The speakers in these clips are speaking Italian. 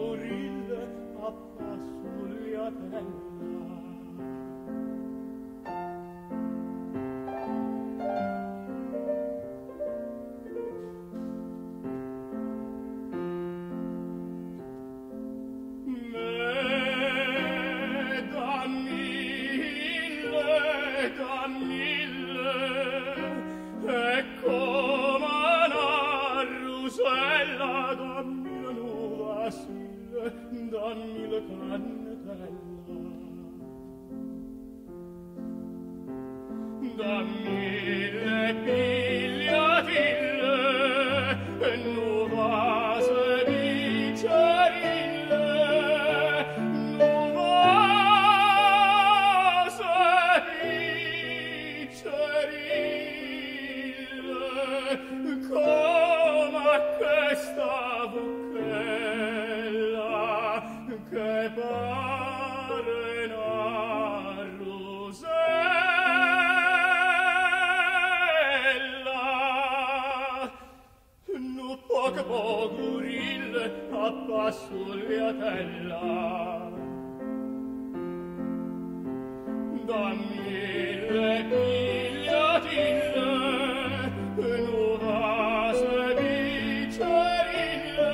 pogurile a passugliatella. Dammi la cannetella, dammi le pigliatille e nuvase biccerille, nuvase biccerille, come questa che pare una rosella, nu poco pogurile a passugliatella. Dammi le pigliatille, nuvase biccerille,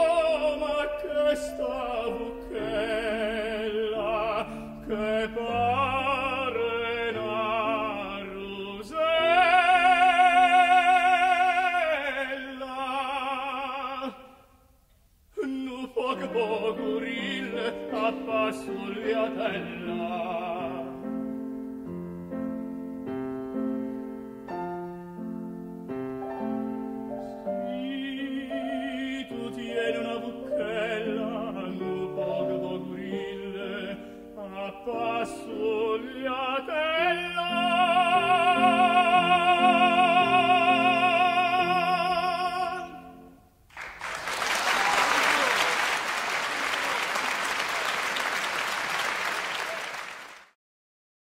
come questa buchella che